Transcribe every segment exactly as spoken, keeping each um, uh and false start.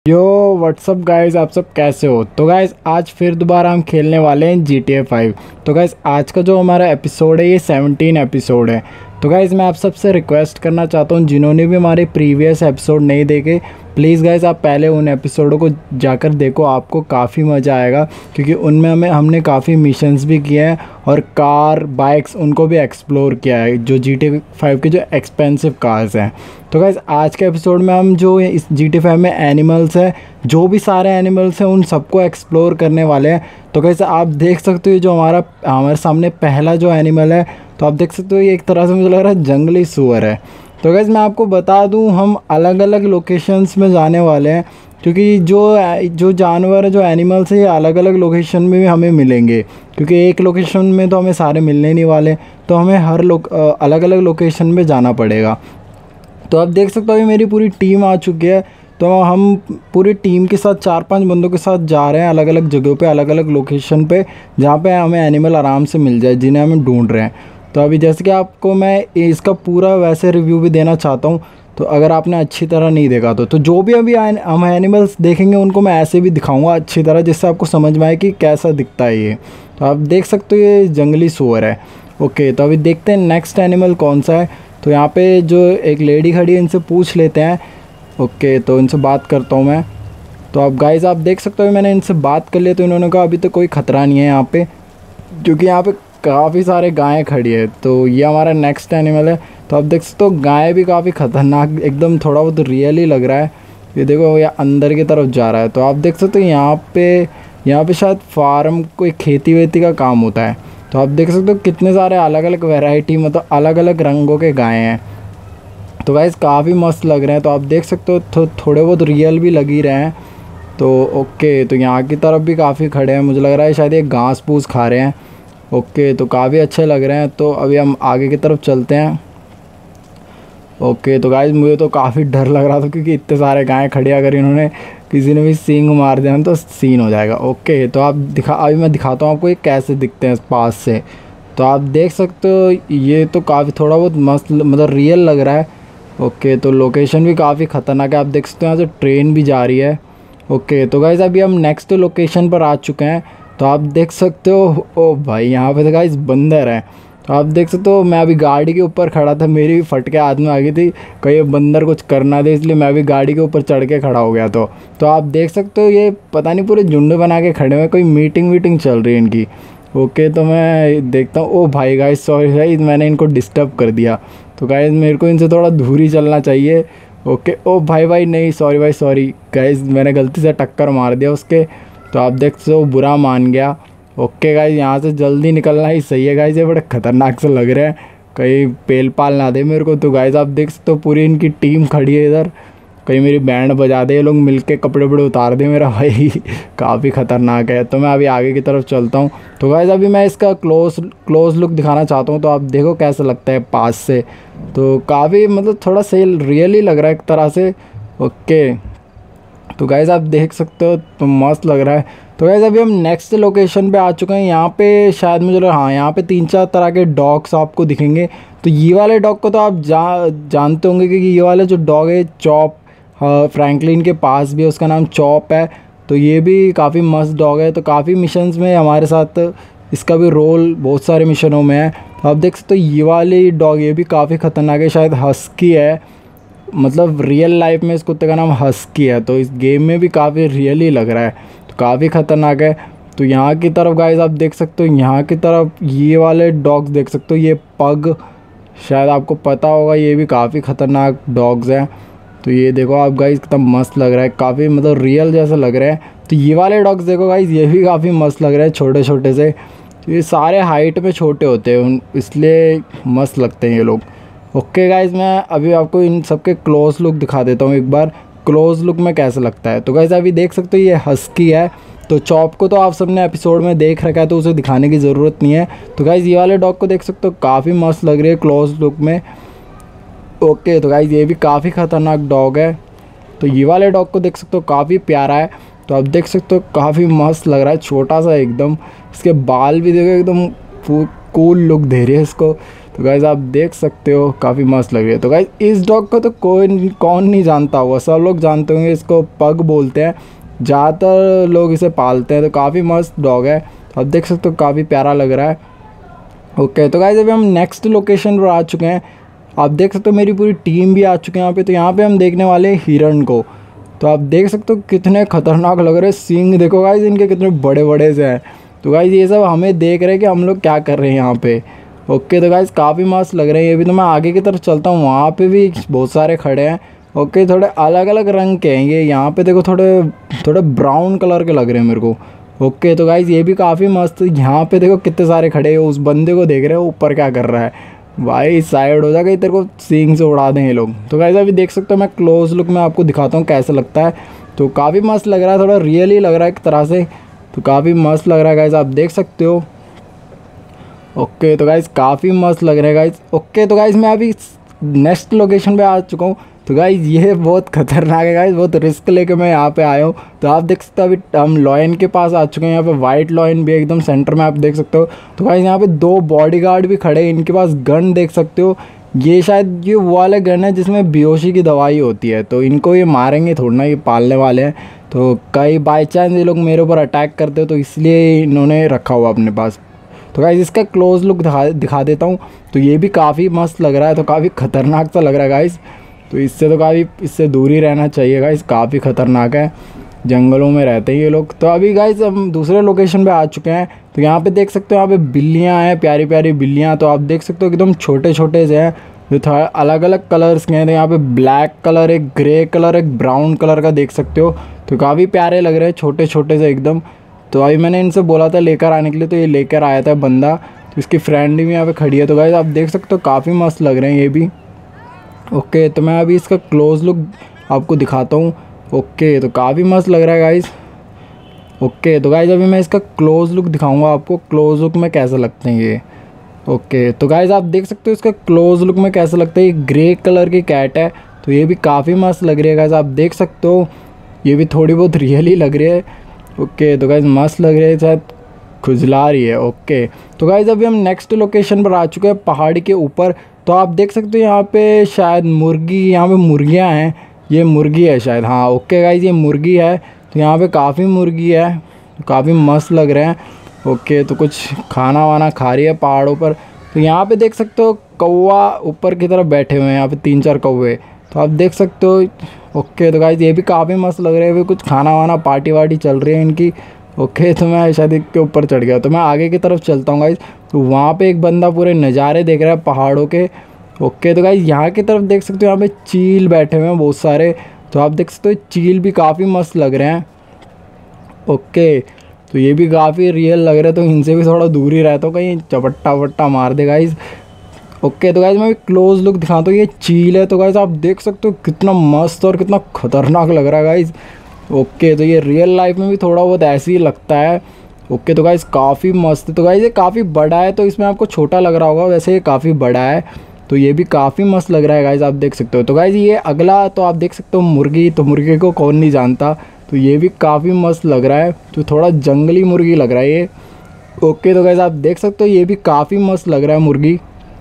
यो WhatsApp guys, आप सब कैसे हो। तो गाइस आज फिर दोबारा हम खेलने वाले हैं जी टी ए फाइव। तो गाइस आज का जो हमारा एपिसोड है ये सेवनटीन एपिसोड है। तो गाइस मैं आप सबसे रिक्वेस्ट करना चाहता हूँ, जिन्होंने भी हमारे प्रीवियस एपिसोड नहीं देखे, प्लीज़ गाइस आप पहले उन एपिसोडों को जाकर देखो, आपको काफ़ी मज़ा आएगा क्योंकि उनमें हमें हमने काफ़ी मिशंस भी किए हैं और कार बाइक्स उनको भी एक्सप्लोर किया है, जो जी टी ए फाइव के जो एक्सपेंसिव कार्स हैं। तो गाइस आज के एपिसोड में हम जो इस जी टी ए फाइव में एनिमल्स है, जो भी सारे एनिमल्स हैं उन सबको एक्सप्लोर करने वाले हैं। तो गाइस आप देख सकते हो जो हमारा हमारे सामने पहला जो एनिमल है, तो आप देख सकते हो ये एक तरह से मुझे लग रहा है जंगली सूअर है। तो गाइस मैं आपको बता दूं, हम अलग अलग लोकेशंस में जाने वाले हैं क्योंकि जो जो जानवर है, जो एनिमल्स है, ये अलग अलग लोकेशन में भी हमें मिलेंगे क्योंकि एक लोकेशन में तो हमें सारे मिलने नहीं वाले, तो हमें हर लोग अलग अलग लोकेशन में जाना पड़ेगा। तो आप देख सकते हो मेरी पूरी टीम आ चुकी है। तो हम पूरी टीम के साथ चार पांच बंदों के साथ जा रहे हैं अलग अलग जगहों पे, अलग अलग लोकेशन पे, जहाँ पे हमें एनिमल आराम से मिल जाए जिन्हें हम ढूंढ रहे हैं। तो अभी जैसे कि आपको मैं इसका पूरा वैसे रिव्यू भी देना चाहता हूँ, तो अगर आपने अच्छी तरह नहीं देखा तो तो जो भी अभी हम एनिमल्स देखेंगे उनको मैं ऐसे भी दिखाऊंगा अच्छी तरह, जिससे आपको समझ में आए कि कैसा दिखता है ये। तो आप देख सकते हो ये जंगली सूअर है। ओके, तो अभी देखते हैं नेक्स्ट एनिमल कौन सा है। तो यहाँ पे जो एक लेडी खड़ी है, इनसे पूछ लेते हैं। ओके, तो इनसे बात करता हूँ मैं। तो आप गाइस आप देख सकते हो मैंने इनसे बात कर लिया, तो इन्होंने कहा अभी तो कोई ख़तरा नहीं है यहाँ पे, क्योंकि यहाँ पे काफ़ी सारे गायें खड़ी है। तो ये हमारा नेक्स्ट एनिमल है। तो आप देख सकते हो गाय भी काफ़ी ख़तरनाक, एकदम थोड़ा बहुत रियल ही लग रहा है। ये देखो ये अंदर की तरफ जा रहा है। तो आप देख सकते हो यहाँ पे यहाँ पे शायद फार्म कोई खेती वेती का काम होता है। तो आप देख सकते हो कितने सारे अलग अलग वैरायटी, मतलब अलग अलग रंगों के गाय हैं। तो गाइस काफ़ी मस्त लग रहे हैं। तो आप देख सकते हो थो, थोड़े बहुत रियल भी लग ही रहे हैं। तो ओके, तो यहाँ की तरफ भी काफ़ी खड़े हैं, मुझे लग रहा है शायद ये घास फूस खा रहे हैं। ओके, तो काफ़ी अच्छे लग रहे हैं। तो अभी हम आगे की तरफ चलते हैं। ओके, तो गाइस मुझे तो काफ़ी डर लग रहा था क्योंकि इतने सारे गायें खड़ी, अगर इन्होंने किसी ने भी सींग मार दिया तो सीन हो जाएगा। ओके, तो आप दिखा अभी मैं दिखाता हूँ आपको ये कैसे दिखते हैं पास से। तो आप देख सकते हो ये तो काफ़ी थोड़ा बहुत मस्त, मतलब रियल लग रहा है। ओके, तो लोकेशन भी काफ़ी ख़तरनाक है। आप देख सकते हो यहाँ से ट्रेन भी जा रही है। ओके, तो गाइस अभी हम नेक्स्ट लोकेशन पर आ चुके हैं। तो आप देख सकते हो, ओ भाई यहाँ पे तो गाइस बंदर है। तो आप देख सकते हो मैं अभी गाड़ी के ऊपर खड़ा था, मेरी भी फट के हाथ में आ गई थी, कहीं बंदर कुछ करना दे, इसलिए मैं भी गाड़ी के ऊपर चढ़ के खड़ा हो गया। तो तो आप देख सकते हो ये पता नहीं पूरे झुंड बना के खड़े हुए, कोई मीटिंग वीटिंग चल रही है इनकी। ओके, तो मैं देखता हूँ, ओ भाई गाइस सॉरी गाइस मैंने इनको डिस्टर्ब कर दिया। तो गाइस मेरे को इनसे थोड़ा दूर ही चलना चाहिए। ओके, ओ भाई भाई नहीं, सॉरी भाई सॉरी गाइस, मैंने गलती से टक्कर मार दिया उसके। तो आप देख सकते हो बुरा मान गया। ओके गाइस, यहाँ से जल्दी निकलना ही सही है गाइस, ये बड़े ख़तरनाक से लग रहे हैं, कहीं पेल पाल ना दे मेरे को। तो गाइस आप देख सकते हो पूरी इनकी टीम खड़ी है इधर, कहीं मेरी बैंड बजा दे ये लोग मिलके, कपड़े वपड़े उतार दे मेरा भाई काफ़ी ख़तरनाक है। तो मैं अभी आगे की तरफ चलता हूँ। तो गाइस अभी मैं इसका क्लोज क्लोज लुक दिखाना चाहता हूँ, तो आप देखो कैसा लगता है पास से। तो काफ़ी मतलब थोड़ा सही रियली लग रहा है एक तरह से। ओके, तो गाइस आप देख सकते हो तो मस्त लग रहा है। तो गाइस अभी हम नेक्स्ट लोकेशन पे आ चुके हैं। यहाँ पे शायद मुझे लगा, हाँ यहाँ पे तीन चार तरह के डॉग्स आपको दिखेंगे। तो ये वाले डॉग को तो आप जा जानते होंगे क्योंकि ये वाले जो डॉग है चॉप, हाँ फ्रैंकलिन के पास भी है, उसका नाम चॉप है। तो ये भी काफ़ी मस्त डॉग है। तो काफ़ी मिशंस में हमारे साथ इसका भी रोल बहुत सारे मिशनों में है। तो आप देख सकते हो ये वाली डॉग, ये भी काफ़ी ख़तरनाक है, शायद हस्की है, मतलब रियल लाइफ में इस कुत्ते का नाम हस्की है। तो इस गेम में भी काफ़ी रियली लग रहा है, तो काफ़ी ख़तरनाक है। तो यहाँ की तरफ गाइस आप देख सकते हो, यहाँ की तरफ ये वाले डॉग्स देख सकते हो, ये पग, शायद आपको पता होगा, ये भी काफ़ी ख़तरनाक डॉग्स हैं। तो ये देखो आप गाइस कितना मस्त लग रहा है, काफ़ी मतलब रियल जैसा लग रहा है। तो ये वाले डॉग्स देखो गाइस, ये भी काफ़ी मस्त लग रहे हैं, छोटे छोटे से। तो ये सारे हाइट में छोटे होते हैं, इसलिए मस्त लगते हैं ये लोग। ओके गाइस, मैं अभी आपको इन सब के क्लोज लुक दिखा देता हूँ एक बार, क्लोज लुक में कैसा लगता है। तो गाइस अभी देख सकते हो ये हस्की है। तो चॉप को तो आप सबने एपिसोड में देख रखा है, तो उसे दिखाने की ज़रूरत नहीं है। तो गाइस ये वाले डॉग को देख सकते हो, काफ़ी मस्त लग रही है क्लोज लुक में। ओके, तो गाइस ये भी काफ़ी ख़तरनाक डॉग है। तो ये वाले डॉग को देख सकते हो, काफ़ी प्यारा है। तो आप देख सकते हो काफ़ी मस्त लग रहा है, छोटा सा एकदम, इसके बाल भी देखो एकदम कूल लुक दे रही है इसको। तो गाइस आप देख सकते हो काफ़ी मस्त लग रही है। तो गाइस इस डॉग को तो कोई कौन नहीं जानता होगा, सब लोग जानते होंगे, इसको पग बोलते हैं, ज़्यादातर लोग इसे पालते हैं। तो काफ़ी मस्त डॉग है, तो आप देख सकते हो काफ़ी प्यारा लग रहा है। ओके तो गाइस अभी हम नेक्स्ट लोकेशन पर आ चुके हैं। आप देख सकते हो मेरी पूरी टीम भी आ चुके हैं यहाँ पे। तो यहाँ पे हम देखने वाले हैं हिरण को। तो आप देख सकते हो कितने खतरनाक लग रहे हैं, सींग देखो गाइस इनके कितने बड़े बड़े से हैं। तो गाइस ये सब हमें देख रहे हैं कि हम लोग क्या कर रहे हैं यहाँ पे। ओके तो गाइस काफ़ी मस्त लग रहे हैं ये भी। तो मैं आगे की तरफ चलता हूँ, वहाँ पे भी बहुत सारे खड़े हैं। ओके थोड़े अलग अलग रंग के हैं ये, यहाँ पे देखो थोड़े थोड़े ब्राउन कलर के लग रहे हैं मेरे को। ओके तो गाइस ये भी काफ़ी मस्त। यहाँ पे देखो कितने सारे खड़े हैं, उस बंदे को देख रहे हो ऊपर क्या कर रहा है। भाई साइड हो जा, कहीं तेरे को सींग से उड़ा दें ये लोग। तो गाइस अभी देख सकते हो मैं क्लोज लुक में आपको दिखाता हूँ कैसा लगता है। तो काफ़ी मस्त लग रहा है, थोड़ा रियल ही लग रहा है एक तरह से। तो काफ़ी मस्त लग रहा है गाइस, आप देख सकते हो। ओके तो गाइस काफ़ी मस्त लग रहा है गाइस। ओके तो गाइस मैं अभी नेक्स्ट लोकेशन पे आ चुका हूँ। तो गाइस ये बहुत खतरनाक है गाइस, बहुत रिस्क लेके मैं यहाँ पे आया हूँ। तो आप देख सकते हो अभी हम लॉयन के पास आ चुके हैं। यहाँ पे वाइट लॉयन भी एकदम सेंटर में आप देख सकते हो। तो गाइस यहाँ पे दो बॉडीगार्ड भी खड़े हैं, इनके पास गन देख सकते हो। ये शायद ये वो वाले गन है जिसमें बेहोशी की दवाई होती है। तो इनको ये मारेंगे थोड़ा ना, ये पालने वाले हैं। तो कई बाई चांस ये लोग मेरे ऊपर अटैक करते हो, तो इसलिए इन्होंने रखा हुआ अपने पास। तो गाइस इसका क्लोज लुक दिखा दिखा देता हूँ। तो ये भी काफ़ी मस्त लग रहा है, तो काफ़ी ख़तरनाक सा लग रहा है गाइस। तो इससे तो काफ़ी इससे दूर ही रहना चाहिए गाइस, काफ़ी ख़तरनाक है, जंगलों में रहते हैं ये लोग। तो अभी गाइस हम दूसरे लोकेशन पे आ चुके हैं। तो यहाँ पे देख सकते हो यहाँ पे बिल्लियाँ हैं, प्यारी प्यारी बिल्लियाँ। तो आप देख सकते हो एकदम छोटे छोटे से हैं, जो थोड़ा अलग अलग कलर्स के हैं। तो यहाँ पे ब्लैक कलर, एक ग्रे कलर, एक ब्राउन कलर का देख सकते हो। तो काफ़ी प्यारे लग रहे हैं, छोटे छोटे से एकदम। तो अभी मैंने इनसे बोला था लेकर आने के लिए, तो ये लेकर आया था बंदा। तो इसकी फ्रेंड भी यहाँ पे खड़ी है। तो गाइस आप देख सकते हो काफ़ी मस्त लग रहे हैं ये भी। ओके तो मैं अभी इसका क्लोज लुक आपको दिखाता हूँ। ओके तो काफ़ी मस्त लग रहा है गाइस। ओके तो गाइस अभी मैं इसका क्लोज लुक दिखाऊंगा आपको, क्लोज लुक में कैसे लगते हैं ये। ओके तो गाइस आप देख सकते हो इसका क्लोज लुक में कैसे लगता है। ये ग्रे कलर की कैट है, तो ये भी काफ़ी मस्त लग रही है गाइस, आप देख सकते हो। ये भी थोड़ी बहुत रियल ही लग रही है। ओके तो गाइस मस्त लग रही है, शायद खुजला रही है। ओके तो गाइस अभी हम नेक्स्ट लोकेशन पर आ चुके हैं, पहाड़ी के ऊपर। तो आप देख सकते हो यहाँ पे शायद मुर्गी, यहाँ पे मुर्गियाँ हैं, ये मुर्गी है शायद। हाँ ओके गाइस ये मुर्गी है। तो यहाँ पे काफ़ी मुर्गी है, काफ़ी मस्त लग रहे हैं। ओके तो कुछ खाना वाना खा रही है पहाड़ों पर। तो यहाँ पे देख सकते हो कौवा ऊपर की तरफ बैठे हुए हैं, यहाँ पे तीन चार कौवे। तो आप देख सकते हो। ओके तो गाइस ये भी काफ़ी मस्त लग रहे हैं, कुछ खाना वाना पार्टी वार्टी चल रही है इनकी। ओके तो मैं शायद इसके ऊपर चढ़ गया। तो मैं आगे की तरफ चलता हूँ गाइस। तो वहाँ पे एक बंदा पूरे नज़ारे देख रहा है पहाड़ों के। ओके तो गाइस यहाँ की तरफ देख सकते हो, यहाँ पे चील बैठे हुए हैं बहुत सारे। तो आप देख सकते हो चील भी काफ़ी मस्त लग रहे हैं। ओके तो ये भी काफ़ी रियल लग रहे हैं, तो इनसे भी थोड़ा दूर ही रहता हूँ, कहीं चपट्टा वट्टा मार दे गाइस। ओके तो गाइस मैं क्लोज लुक दिखाता हूँ, ये चील है। तो गाइस आप देख सकते हो कितना मस्त और कितना खतरनाक लग रहा है गाइस। ओके तो ये रियल लाइफ में भी थोड़ा बहुत ऐसे ही लगता है। ओके तो गाइस काफ़ी मस्त है। तो गाइस ये काफ़ी बड़ा है, तो इसमें आपको छोटा लग रहा होगा, वैसे ये काफ़ी बड़ा है। तो ये भी काफ़ी मस्त लग रहा है गाइस, आप देख सकते हो। तो गाइस ये अगला तो आप देख सकते हो मुर्गी। तो मुर्गी को कौन नहीं जानता। तो ये भी काफ़ी मस्त लग रहा है, तो थोड़ा जंगली मुर्गी लग रहा है ये। ओके तो गाइस आप देख सकते हो ये भी काफ़ी मस्त लग रहा है मुर्गी।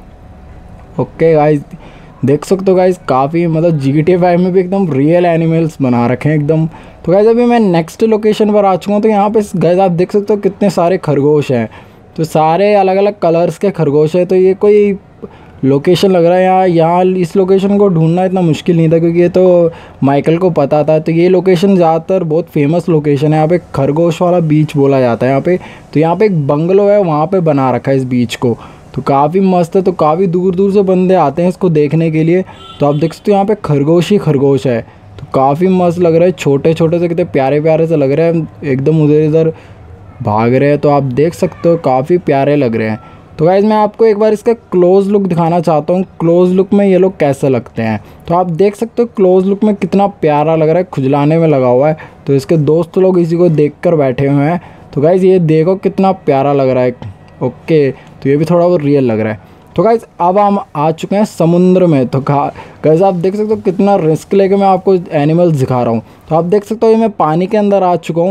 ओके गाइस देख सकते हो गाइस काफ़ी मतलब जी टी ए फाइव में भी एकदम रियल एनिमल्स बना रखे हैं एकदम। तो गाइस अभी मैं नेक्स्ट लोकेशन पर आ चुका हूँ। तो यहाँ पे गाइस आप देख सकते हो कितने सारे खरगोश हैं, तो सारे अलग अलग कलर्स के खरगोश हैं। तो ये कोई लोकेशन लग रहा है यहाँ यहाँ इस लोकेशन को ढूंढना इतना मुश्किल नहीं था, क्योंकि ये तो माइकल को पता था। तो ये लोकेशन ज़्यादातर बहुत फेमस लोकेशन है, यहाँ पे खरगोश वाला बीच बोला जाता है यहाँ पे। तो यहाँ पे एक बंगलो है, वहाँ पे बना रखा है इस बीच को। तो काफ़ी मस्त है, तो काफ़ी दूर दूर से बंदे आते हैं इसको देखने के लिए। तो आप देख सकते हो यहाँ पे खरगोश ही खरगोश है, तो काफ़ी मस्त लग रहा है। छोटे छोटे से कितने प्यारे प्यारे से लग रहे हैं, एकदम उधर इधर भाग रहे हैं। तो आप देख सकते हो काफ़ी प्यारे लग रहे हैं। तो गाइज़ मैं आपको एक बार इसका क्लोज़ लुक दिखाना चाहता हूँ, क्लोज़ लुक में ये लोग कैसे लगते हैं। तो आप देख सकते हो क्लोज़ लुक में कितना प्यारा लग रहा है, खुजलाने में लगा हुआ है। तो इसके दोस्त लोग इसी को देख कर बैठे हुए हैं। तो गाइज़ ये देखो कितना प्यारा लग रहा है। ओके तो ये भी थोड़ा बहुत रियल लग रहा है। तो गाइज़ अब हम आ चुके हैं समुद्र में। तो गाइज़ आप देख सकते हो कितना रिस्क लेके मैं आपको एनिमल्स दिखा रहा हूँ। तो आप देख सकते हो ये मैं पानी के अंदर आ चुका हूँ।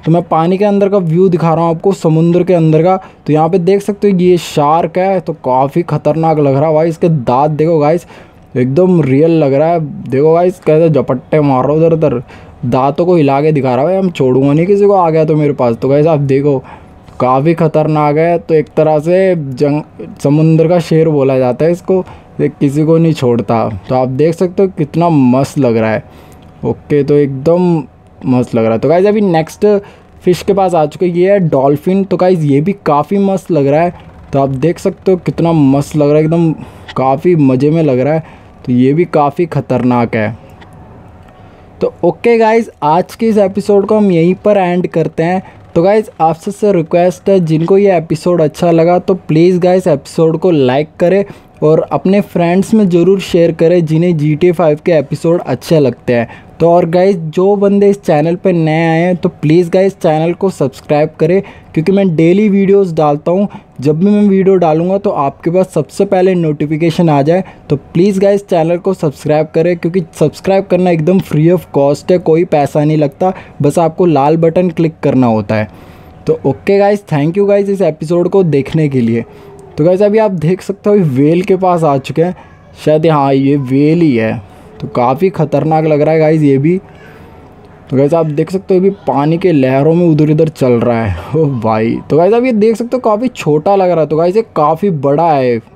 तो मैं पानी के अंदर का व्यू दिखा रहा हूँ आपको, समुद्र के अंदर का। तो यहाँ पे देख सकते हो ये शार्क है, तो काफ़ी खतरनाक लग रहा है भाई। इसके दांत देखो गाइस, एकदम रियल लग रहा है। देखो गाइस कैसे झपट्टे मार रहा उधर उधर, दांतों को हिला के दिखा रहा है। हम छोड़ूंगा नहीं किसी को आ गया तो मेरे पास। तो गाइस आप देखो काफ़ी खतरनाक है। तो एक तरह से जंग समुद्र का शेर बोला जाता है इसको, ये किसी को नहीं छोड़ता। तो आप देख सकते हो कितना मस्त लग रहा है। ओके, तो एकदम मस्त लग रहा है। तो गाइस अभी नेक्स्ट फ़िश के पास आ चुके, ये है डॉल्फिन। तो गाइस ये भी काफ़ी मस्त लग रहा है। तो आप देख सकते हो कितना मस्त लग रहा है, एकदम काफ़ी मज़े में लग रहा है। तो ये भी काफ़ी ख़तरनाक है। तो ओके गाइस, आज के इस एपिसोड को हम यहीं पर एंड करते हैं। तो गाइस आपसे से रिक्वेस्ट है, जिनको ये एपिसोड अच्छा लगा तो प्लीज़ गाइस एपिसोड को लाइक करें और अपने फ्रेंड्स में ज़रूर शेयर करें जिन्हें जी टी ए फाइव के एपिसोड अच्छे लगते हैं। तो और गाइस जो बंदे इस चैनल पर नए आए हैं तो प्लीज़ गाइस चैनल को सब्सक्राइब करें, क्योंकि मैं डेली वीडियोस डालता हूँ। जब भी मैं वीडियो डालूंगा तो आपके पास सबसे पहले नोटिफिकेशन आ जाए। तो प्लीज़ गाइस चैनल को सब्सक्राइब करें, क्योंकि सब्सक्राइब करना एकदम फ्री ऑफ कॉस्ट है, कोई पैसा नहीं लगता, बस आपको लाल बटन क्लिक करना होता है। तो okay guys, thank you guys इस एपिसोड को देखने के लिए। तो गाइस अभी आप देख सकते हो वेल के पास आ चुके हैं, शायद हाँ ये वेल ही है। तो काफ़ी ख़तरनाक लग रहा है गाइस ये भी। तो गाइस आप देख सकते हो अभी पानी के लहरों में उधर इधर चल रहा है। ओह भाई, तो गाइस आप ये देख सकते हो काफ़ी छोटा लग रहा है। तो गाइस ये काफ़ी बड़ा है।